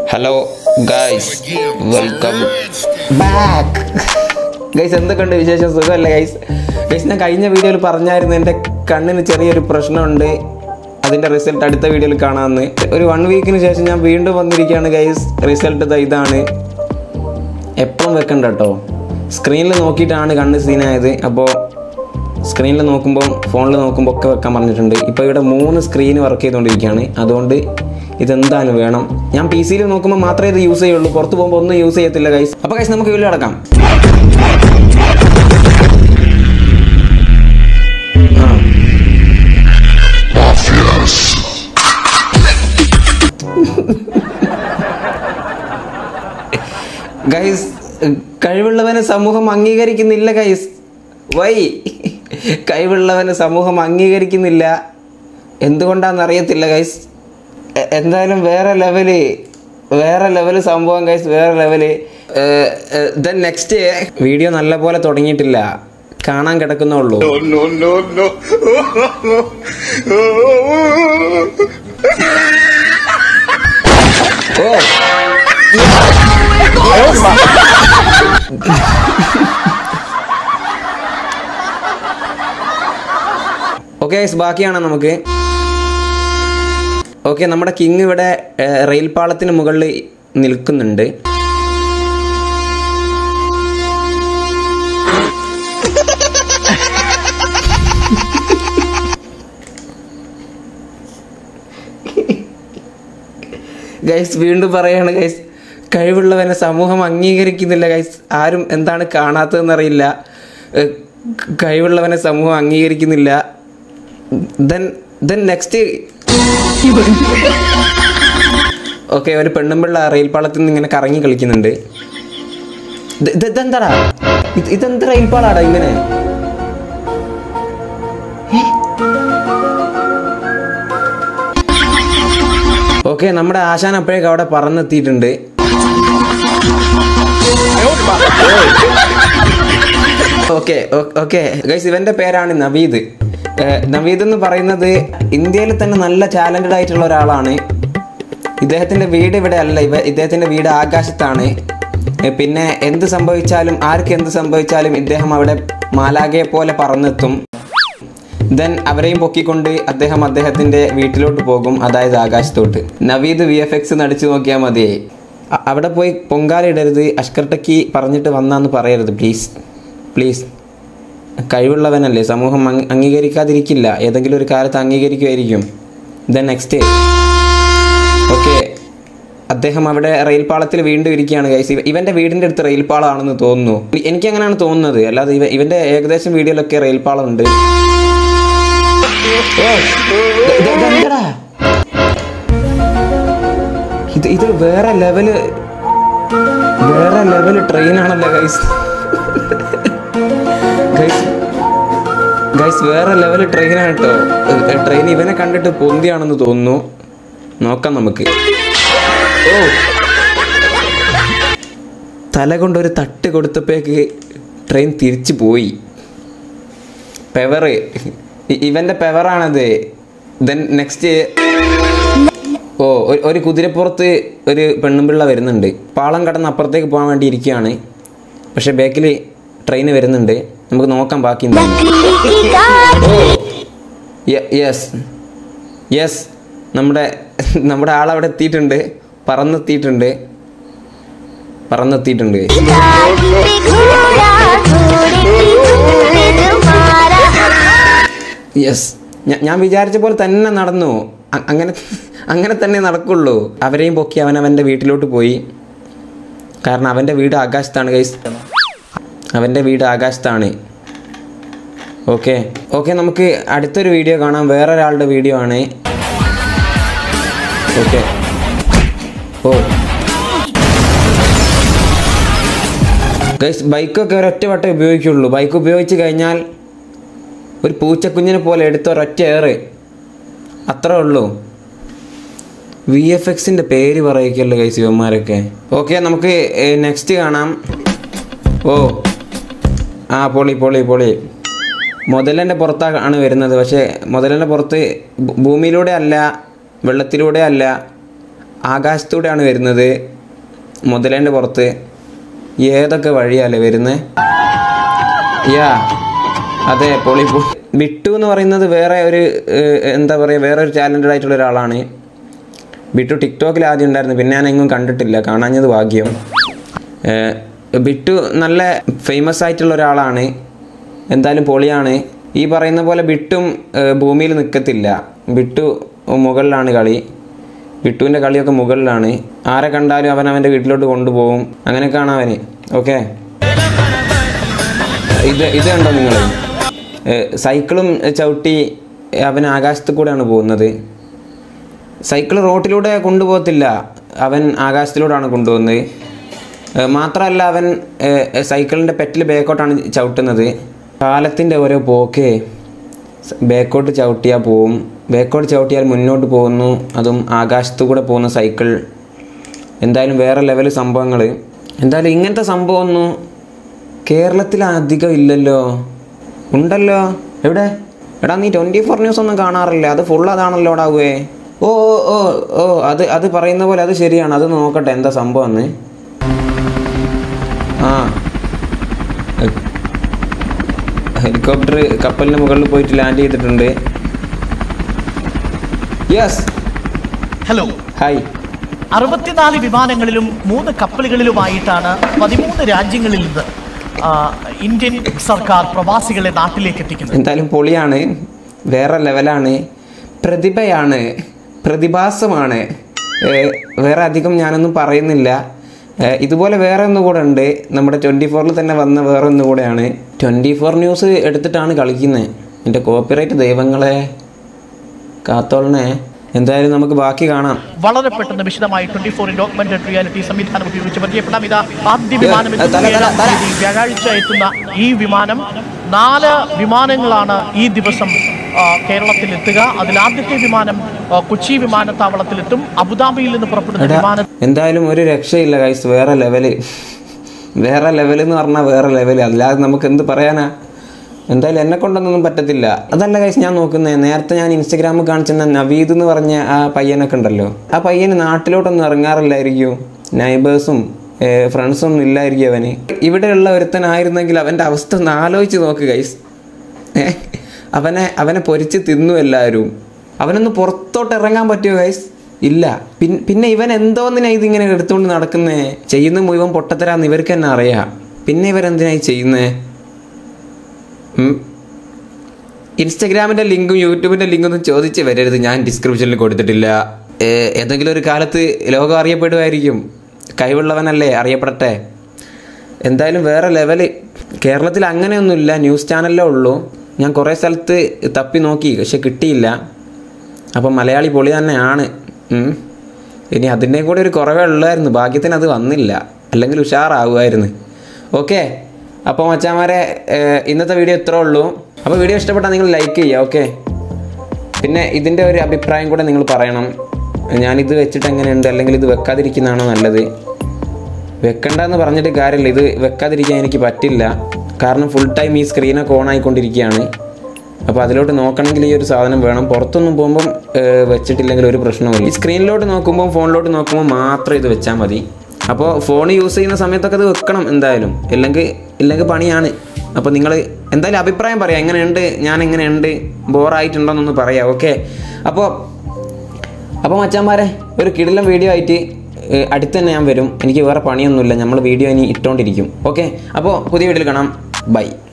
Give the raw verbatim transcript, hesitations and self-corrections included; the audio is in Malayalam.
Hello guys, welcome back. Guys, എന്തൊക്കെയുണ്ട് വിശേഷം? സുഖമല്ലേ guys? Guys, ഞാൻ കഴിഞ്ഞ വീഡിയോയിൽ പറഞ്ഞായിരുന്നു എൻ്റെ കണ്ണിന് ചെറിയൊരു പ്രശ്നമുണ്ട്. അതിൻ്റെ റിസൾട്ട് അടുത്ത വീഡിയോയിൽ കാണാമെന്ന്. ഒരു വൺ വീക്കിന് ശേഷം ഞാൻ വീണ്ടും വന്നിരിക്കുകയാണ് guys. റിസൾട്ട് ഇതാണ്. എപ്പോഴും വെക്കണ്ട കേട്ടോ. സ്ക്രീനിൽ നോക്കിയിട്ടാണ് കണ്ണ് സീനായത്. അപ്പോൾ സ്ക്രീനിൽ നോക്കുമ്പോൾ ഫോണിൽ നോക്കുമ്പോൾ ഒക്കെ വെക്കാൻ പറഞ്ഞിട്ടുണ്ട്. ഇപ്പോൾ ഇവിടെ മൂന്ന് സ്ക്രീൻ വർക്ക് ചെയ്തുകൊണ്ടിരിക്കുകയാണ്. അതുകൊണ്ട് ഇതെന്തായാലും വേണം. ഞാൻ പി സിയിൽ നോക്കുമ്പോൾ മാത്രമേ ഇത് യൂസ് ചെയ്യുള്ളൂ. പുറത്ത് പോകുമ്പോൾ ഒന്നും യൂസ് ചെയ്യത്തില്ല ഗൈസ്. അപ്പോൾ ഗൈസ് നമുക്ക് വീഡിയോ അടക്കാം. ഗൈസ്, കഴിവുള്ളവനെ സമൂഹം അംഗീകരിക്കുന്നില്ല ഗൈസ്. വൈ? കഴിവുള്ളവനെ സമൂഹം അംഗീകരിക്കുന്നില്ല. എന്തുകൊണ്ടാണെന്ന് അറിയത്തില്ല ഗൈസ്. എന്തായാലും വേറെ ലെവല് വേറെ ലെവല് സംഭവം ഗൈസ്, വേറെ ലെവല്. ദെൻ നെക്സ്റ്റ് വീഡിയോ നല്ല പോലെ തുടങ്ങിയിട്ടില്ല, കാണാൻ കിടക്കുന്നുള്ളൂ. ഓ ഓക്കെ ഗൈസ്, ബാക്കിയാണ് നമുക്ക്. ഓക്കെ, നമ്മുടെ കിങ് ഇവിടെ റെയിൽ പാളത്തിന് മുകളിൽ നിൽക്കുന്നുണ്ട്. ഗൈസ്, വീണ്ടും പറയാണ് ഗൈസ്, കഴിവുള്ളവനെ സമൂഹം അംഗീകരിക്കുന്നില്ല ഗൈസ്. ആരും എന്താണ് കാണാത്തതെന്നറിയില്ല. കഴിവുള്ളവനെ സമൂഹം അംഗീകരിക്കുന്നില്ല. ദെൻ ദെൻ നെക്സ്റ്റ് ഓക്കെ, ഒരു പെണ്ണുമ്പിള്ള റെയിൽ പാളത്തിൽ നിന്ന് ഇങ്ങനെ കറങ്ങി കളിക്കുന്നുണ്ട്. ഇതെന്താടാ? ഇതെന്ത് റെയിൽ പാളാടാ ഇങ്ങനെ? ഓക്കെ, നമ്മുടെ ആശാൻ അപ്പോഴേക്കും അവിടെ പറന്നെത്തിയിട്ടുണ്ട്. ഓക്കെ ഓക്കെ ഗൈസ്, ഇവന്റെ പേരാണ് നവീദ്. നവീദ് എന്ന് പറയുന്നത് ഇന്ത്യയിൽ തന്നെ നല്ല ടാലന്റഡ് ആയിട്ടുള്ള ഒരാളാണ്. ഇദ്ദേഹത്തിൻ്റെ വീട് ഇവിടെ അല്ല, ഇവ ഇദ്ദേഹത്തിൻ്റെ വീട് ആകാശത്താണ്. പിന്നെ എന്ത് സംഭവിച്ചാലും ആർക്ക് എന്ത് സംഭവിച്ചാലും ഇദ്ദേഹം അവിടെ മാലാഖയെ പോലെ പറന്നെത്തും. ദെൻ അവരെയും പൊക്കിക്കൊണ്ട് അദ്ദേഹം അദ്ദേഹത്തിൻ്റെ വീട്ടിലോട്ട് പോകും, അതായത് ആകാശത്തോട്ട്. നവീദ് വി എഫ് എക്സ് നടിച്ചു നോക്കിയാൽ മതിയായി. അവിടെ പോയി പൊങ്കാലിടരുത്, അഷ്കർടെക്കി പറഞ്ഞിട്ട് വന്നാന്ന് പറയരുത് പ്ലീസ് പ്ലീസ്. കഴിവുള്ളവനല്ലേ, സമൂഹം അംഗീകരിക്കാതിരിക്കില്ല, ഏതെങ്കിലും ഒരു കാലത്ത് അംഗീകരിക്കുമായിരിക്കും. ദെൻ നെക്സ്റ്റ് ഓക്കെ, അദ്ദേഹം അവിടെ റെയിൽ പാളത്തിൽ വീണ്ടും ഇരിക്കുകയാണ് ഗൈസ്. ഇവൻ്റെ വീടിൻ്റെ അടുത്ത് റെയിൽ പാളമാണെന്ന് തോന്നുന്നു. എനിക്ക് അങ്ങനെയാണ് തോന്നുന്നത്, അല്ലാതെ ഇവ ഇവൻ്റെ ഏകദേശം വീഡിയോയിലൊക്കെ റെയിൽ പാളം ഉണ്ട്. ഇത് ഇത് വേറെ ലെവല് വേറെ ലെവല് ട്രെയിനാണല്ലോ ഗൈസ്. ഗൈസ് ഗൈസ് വേറെ ലെവല് ട്രെയിനാണ് കേട്ടോ. ട്രെയിൻ ഇവനെ കണ്ടിട്ട് പൊന്തിയാണെന്ന് തോന്നുന്നു. നോക്കാം നമുക്ക്. ഓ, തല കൊണ്ടൊരു തട്ട് കൊടുത്തപ്പോഴേക്ക് ട്രെയിൻ തിരിച്ചു പോയി. പെവറ്, ഇവൻ്റെ പെവറാണത്. ദെൻ നെക്സ്റ്റ് ഓ, ഒരു കുതിരപ്പുറത്ത് ഒരു പെണ്ണുമ്പിള്ള വരുന്നുണ്ട്. പാളം കടന്ന് അപ്പുറത്തേക്ക് പോകാൻ വേണ്ടി ഇരിക്കുകയാണ്. പക്ഷെ ബാക്കിൽ ട്രെയിൻ വരുന്നുണ്ട്. നമുക്ക് നോക്കാം ബാക്കി എന്താണ്. ഓ യെസ് യെസ്, നമ്മുടെ നമ്മുടെ ആളവിടെ എത്തിയിട്ടുണ്ട്, പറന്നെത്തിയിട്ടുണ്ട് പറന്നെത്തിയിട്ടുണ്ട് യെസ്, ഞാൻ വിചാരിച്ച പോലെ തന്നെ നടന്നു. അങ്ങനെ അങ്ങനെ തന്നെ നടക്കുള്ളൂ. അവരെയും പൊക്കി അവൻ അവൻ്റെ വീട്ടിലോട്ട് പോയി. കാരണം അവൻ്റെ വീട് ആകാശത്താണ് ഗൈസ്, അവൻ്റെ വീട് ആകാശത്താണ്. ഓക്കെ ഓക്കെ, നമുക്ക് അടുത്തൊരു വീഡിയോ കാണാം. വേറൊരാളുടെ വീഡിയോ ആണ്. ഓക്കെ ഓ ഗൈസ്, ബൈക്കൊക്കെ ഒരൊറ്റ വട്ടം ഉപയോഗിക്കുള്ളൂ. ബൈക്ക് ഉപയോഗിച്ച് കഴിഞ്ഞാൽ ഒരു പൂച്ചക്കുഞ്ഞിനെ പോലെ എടുത്ത ഒരൊറ്റ ഏറ്, അത്രേ ഉള്ളൂ. വി എഫ് എക്സിൻ്റെ പേര് പറയിക്കല്ലോ ഗൈസ് ഇവന്മാരൊക്കെ. ഓക്കെ, നമുക്ക് നെക്സ്റ്റ് കാണാം. ഓ ആ പൊളി പൊളി പൊളി. മുതലിൻ്റെ പുറത്താണ് വരുന്നത്. പക്ഷേ മുതലിൻ്റെ പുറത്ത് ഭൂമിയിലൂടെ അല്ല, വെള്ളത്തിലൂടെ അല്ല, ആകാശത്തൂടെയാണ് വരുന്നത്. മുതലേൻ്റെ പുറത്ത് ഏതൊക്കെ വഴിയല്ലേ വരുന്നത്? യാ അതെ, പൊളി. ബിട്ടു എന്ന് പറയുന്നത് വേറെ ഒരു എന്താ പറയുക, വേറെ ഒരു ടാലൻറ്റഡ് ആയിട്ടുള്ള ഒരാളാണ്. ബിട്ടു ടിക്ടോക്കിൽ ആദ്യം ഉണ്ടായിരുന്നു, പിന്നെ ഞാൻ എങ്ങും കണ്ടിട്ടില്ല, കാണാഞ്ഞത് ഭാഗ്യം. ബിട്ടു നല്ല ഫേമസ് ആയിട്ടുള്ള ഒരാളാണ്, എന്തായാലും പൊളിയാണ്. ഈ പറയുന്ന പോലെ ബിട്ടും ഭൂമിയിൽ നിൽക്കത്തില്ല, ബിട്ടു മുകളിലാണ് കളി. ബിട്ടുവിൻ്റെ കളിയൊക്കെ മുകളിലാണ്. ആരെ കണ്ടാലും അവൻ അവൻ്റെ വീട്ടിലോട്ട് കൊണ്ടുപോകും, അങ്ങനെയൊക്കെയാണ് അവന്. ഓക്കെ, ഇത് ഇത് കണ്ടോ നിങ്ങൾ? സൈക്കിളും ചവിട്ടി അവൻ ആകാശത്ത് കൂടെയാണ് പോകുന്നത്. സൈക്കിൾ റോട്ടിലൂടെ കൊണ്ടുപോകത്തില്ല, അവൻ ആകാശത്തിലൂടെയാണ് കൊണ്ടുപോകുന്നത്. മാത്രമല്ല അവൻ സൈക്കിളിൻ്റെ പെറ്റിൽ ബേക്കോട്ടാണ് ചവിട്ടുന്നത്. കാലത്തിൻ്റെ ഓരോ പോക്കേ, ബേക്കോട്ട് ചവിട്ടിയാൽ പോവും, ബേക്കോട്ട് ചവിട്ടിയാൽ മുന്നോട്ട് പോകുന്നു, അതും ആകാശത്തു കൂടെ പോകുന്ന സൈക്കിൾ. എന്തായാലും വേറെ ലെവൽ സംഭവങ്ങൾ. എന്തായാലും ഇങ്ങനത്തെ സംഭവമൊന്നും കേരളത്തിൽ അധികം ഇല്ലല്ലോ. ഉണ്ടല്ലോ, എവിടെ? എടാ നീ ട്വൻറ്റി ഫോർ ന്യൂസ് ഒന്നും കാണാറില്ല, അത് ഫുൾ അതാണല്ലോ ഓടാകുവേ. ഓ ഓ ഓ ഓ അത് അത് പറയുന്ന പോലെ അത് ശരിയാണ്, അത് നോക്കട്ടെ എന്താ സംഭവം എന്ന്. ആ ഹെലികോപ്റ്റർ കപ്പലിന് മുകളിൽ പോയിട്ട് ലാൻഡ് ചെയ്തിട്ടുണ്ട്. Yes, hello, hi. അറുപത്തിനാല് വിമാനങ്ങളിലും മൂന്ന് കപ്പലുകളിലുമായിട്ടാണ് പതിമൂന്ന് രാജ്യങ്ങളിൽ നിന്ന് ഇന്ത്യൻ സർക്കാർ പ്രവാസികളെ നാട്ടിലേക്ക് എത്തിക്കുന്നത്. എന്തായാലും പൊളിയാണ്, വേറെ ലെവലാണ്, പ്രതിഭയാണ്, പ്രതിഭാസമാണ്. വേറെ അധികം ഞാനൊന്നും പറയുന്നില്ല. ഇതുപോലെ വേറെ ഒന്നും കൂടെ ഉണ്ട്, നമ്മുടെ ട്വൻറ്റി ഫോറിൽ തന്നെ വന്ന വേറെ ഒന്നും കൂടെയാണ്. ട്വൻറ്റി ഫോർ ന്യൂസ് എടുത്തിട്ടാണ് കളിക്കുന്നത്. എൻ്റെ കോപ്പിറൈറ്റ് ദൈവങ്ങളെ കാത്തോളണേ. എന്തായാലും നമുക്ക് ബാക്കി കാണാം. വളരെ പെട്ടെന്ന് വിശദമായി ട്വന്റി ഫോറിന്റെ ഓഗ്മെന്റഡ് റിയാലിറ്റി സംവിധാനം ഉപയോഗിച്ച് പരിചയപ്പെടാം. ഇതാ ആദ്യ വിമാനം വ്യാഴാഴ്ച എത്തുന്ന ഈ വിമാനം. നാല് വിമാനങ്ങളാണ് ഈ ദിവസം കേരളത്തിൽ എത്തുക. അതിൽ ആദ്യത്തെ വിമാനം കൊച്ചി വിമാനത്താവളത്തിലെത്തും. അബുദാബിയിൽ നിന്ന് പുറപ്പെടുന്ന വിമാനം. എന്തായാലും ഒരു രക്ഷയില്ല ഗൈസ്, വേറെ ലെവല്, വേറെ ലെവൽ എന്ന് പറഞ്ഞാൽ വേറെ ലെവല്, അല്ലാതെ നമുക്ക് എന്ത് പറയാനാ. എന്തായാലും എന്നെ കൊണ്ടൊന്നും പറ്റത്തില്ല. അതല്ല ഗൈസ് ഞാൻ നോക്കുന്നത്, നേരത്തെ ഞാൻ ഇൻസ്റ്റഗ്രാമിൽ കാണിച്ചിരുന്ന നവീദ് എന്ന് പറഞ്ഞ ആ പയ്യനൊക്കെ ഉണ്ടല്ലോ, ആ പയ്യന് നാട്ടിലോട്ടൊന്നും ഇറങ്ങാറില്ലായിരിക്കും, നൈബേഴ്സും ഫ്രണ്ട്സും ഒന്നും ഇല്ലായിരിക്കും അവന്. ഇവിടെയുള്ള ഒരുത്തനായിരുന്നെങ്കിൽ അവൻ്റെ അവസ്ഥ ഒന്ന് ആലോചിച്ച് നോക്ക് ഗൈസ്. അവനെ അവനെ പൊരിച്ച് തിന്നു എല്ലാവരും. അവനൊന്ന് പുറത്തോട്ട് ഇറങ്ങാൻ പറ്റുമോ ഗൈസ്? ഇല്ല. പിന്നെ ഇവൻ എന്തോന്നിനാ ഇതിങ്ങനെ എടുത്തുകൊണ്ട് നടക്കുന്നേ? ചെയ്യുന്ന മുഴുവൻ പൊട്ടത്തരാന്ന് ഇവർക്ക് തന്നെ അറിയാം, പിന്നെ ഇവരെന്തിനായി ചെയ്യുന്നേ? ഇൻസ്റ്റഗ്രാമിൻ്റെ ലിങ്കും യൂട്യൂബിൻ്റെ ലിങ്കൊന്നും ചോദിച്ച് വരരുത്, ഞാൻ ഡിസ്ക്രിപ്ഷനിൽ കൊടുത്തിട്ടില്ല. ഏതെങ്കിലും ഒരു കാലത്ത് ലോകം അറിയപ്പെടുമായിരിക്കും, കഴിവുള്ളവനല്ലേ, അറിയപ്പെടട്ടെ. എന്തായാലും വേറെ ലെവല്. കേരളത്തിൽ അങ്ങനെയൊന്നുമില്ല, ന്യൂസ് ചാനലിലേ ഉള്ളൂ. ഞാൻ കുറേ സ്ഥലത്ത് തപ്പി നോക്കി, പക്ഷെ കിട്ടിയില്ല. അപ്പം മലയാളി പൊളി തന്നെയാണ്. ഇനി അതിൻ്റെ കൂടെ ഒരു കുറവേ ഉള്ളായിരുന്നു, ഭാഗ്യത്തിന് അത് വന്നില്ല, അല്ലെങ്കിൽ ഉഷാറാവുമായിരുന്നു. ഓക്കെ, അപ്പോൾ മച്ചാമാരെ ഇന്നത്തെ വീഡിയോ ഇത്രേ ഉള്ളൂ. അപ്പോൾ വീഡിയോ ഇഷ്ടപ്പെട്ടാൽ നിങ്ങൾ ലൈക്ക് ചെയ്യുക. ഓക്കെ, പിന്നെ ഇതിൻ്റെ ഒരു അഭിപ്രായം കൂടെ നിങ്ങൾ പറയണം. ഞാനിത് വെച്ചിട്ട് എങ്ങനെയുണ്ട്, അല്ലെങ്കിൽ ഇത് വെക്കാതിരിക്കുന്നതാണോ നല്ലത്? വെക്കണ്ടെന്ന് പറഞ്ഞിട്ട് കാര്യമില്ല, ഇത് വെക്കാതിരിക്കാൻ എനിക്ക് പറ്റില്ല, കാരണം ഫുൾ ടൈം ഈ സ്ക്രീനൊക്കെ ഓൺ ആയിക്കൊണ്ടിരിക്കുകയാണ്. അപ്പോൾ അതിലോട്ട് നോക്കണമെങ്കിൽ ഈ ഒരു സാധനം വേണം. പുറത്തൊന്നും പോകുമ്പം വെച്ചിട്ടില്ലെങ്കിൽ ഒരു പ്രശ്നവുമില്ല. ഈ സ്ക്രീനിലോട്ട് നോക്കുമ്പോൾ ഫോണിലോട്ട് നോക്കുമ്പോൾ മാത്രം ഇത് വെച്ചാൽ മതി. അപ്പോൾ ഫോൺ യൂസ് ചെയ്യുന്ന സമയത്തൊക്കെ അത് വെക്കണം എന്തായാലും, ഇല്ലെങ്കിൽ ഇല്ലെങ്കിൽ പണിയാണ്. അപ്പോൾ നിങ്ങൾ എന്തായാലും അഭിപ്രായം പറയാം, എങ്ങനെയുണ്ട്, ഞാൻ എങ്ങനെയുണ്ട്, ബോറായിട്ടുണ്ടോയെന്നൊന്ന് പറയാം. ഓക്കെ, അപ്പോൾ അപ്പോൾ മച്ചാന്മാരെ ഒരു കിടിലം വീഡിയോ ആയിട്ട് അടുത്ത് തന്നെ ഞാൻ വരും. എനിക്ക് വേറെ പണിയൊന്നുമില്ല, നമ്മൾ വീഡിയോ ഇനി ഇട്ടുകൊണ്ടിരിക്കും. ഓക്കെ, അപ്പോൾ പുതിയ വീഡിയോയിൽ കാണാം. ബൈ.